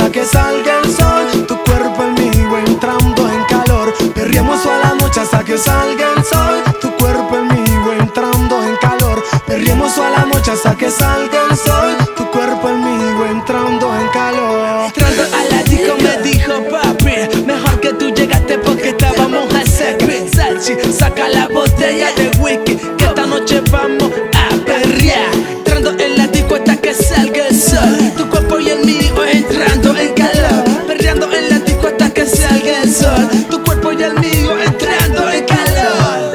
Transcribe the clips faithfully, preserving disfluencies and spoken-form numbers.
hasta que salga el sol. Tu cuerpo en mí entrando en calor. Perriemos toda la noche hasta que salga el sol. Tu cuerpo en mí entrando en calor. Perriemos toda la noche hasta que salga el sol. Tu cuerpo en mí entrando en calor. Entrando a la disco me dijo papi, mejor que tú llegaste porque estábamos a hacer salchi. Saca la botella de whisky, que esta noche vamos a perrear. Entrando en la disco hasta que salga el sol. Tu cuerpo y el mío entrando en calor. Perreando en la disco hasta que salga el sol. Tu cuerpo y el mío entrando en calor.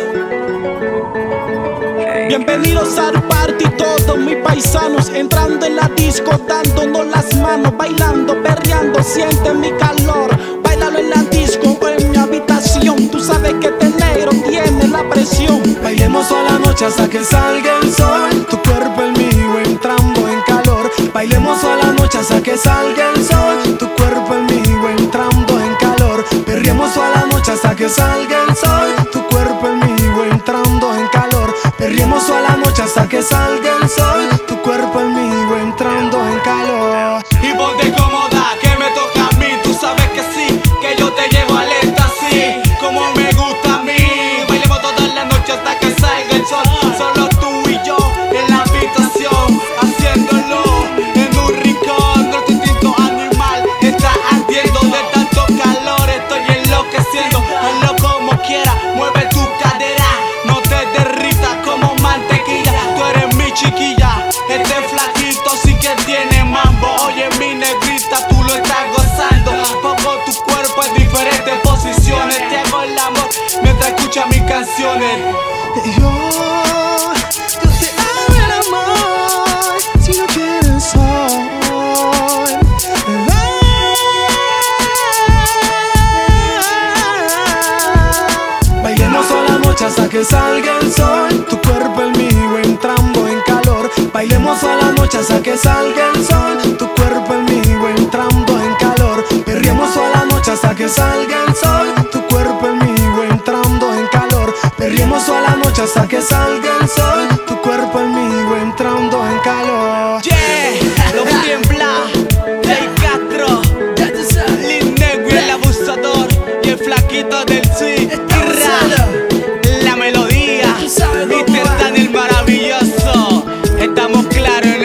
Bienvenidos al party todos mis paisanos, entrando en la disco, dándonos las manos, bailando, perreando, siente mi calor. Bailalo en la disco o en mi habitación, tú sabes que este negro tiene la presión. Bailemos toda la noche hasta que salga el sol. Tu cuerpo en mí entrando en calor. Bailemos toda la noche hasta que salga el sol. Tu cuerpo en mí entrando en calor. Perriemos toda la noche hasta que salga el sol. Tu cuerpo en mí entrando en calor. Perriemos toda la noche hasta que salga el sol. Tu cuerpo en mí entrando en calor. Y ponte cómoda, que me toca a mí. Tú sabes que sí, que yo te llevo al éxtasis, como me gusta a mí. Bailemos toda la noche hasta que salga el sol. Solo tú y yo en la habitación, haciéndolo en un rincón. Nuestro instinto animal está ardiendo de tanto calor. Estoy enloqueciendo, hazlo como quiera. Mueve tu cadera, no te derritas como mantequilla. Tú eres mi chiquilla, este flaquito sí que tiene mambo. Oye mi negrita, tú lo estás gozando. Pongo tu cuerpo en diferentes posiciones. Te hago el amor mientras escuchas mis canciones. Yo, yo te hago el amor si no quieres hoy. Bailemos toda la noche hasta que salga el sol. Tu cuerpo en mí entrando en calor. Bailemos toda la noche hasta que salga el sol. Tu cuerpo en mí entrando en calor. Perriemos toda la noche hasta que salga el sol. Tu cuerpo en mí entrando en calor. Perriemos toda la noche hasta que salga el sol. Tu cuerpo en mí entrando en calor. Yeah, lo tiembla, Jay Castro, Lil Negro el abusador y el flaquito del swing. La melodía, mister Daniel maravilloso. Estamos claros en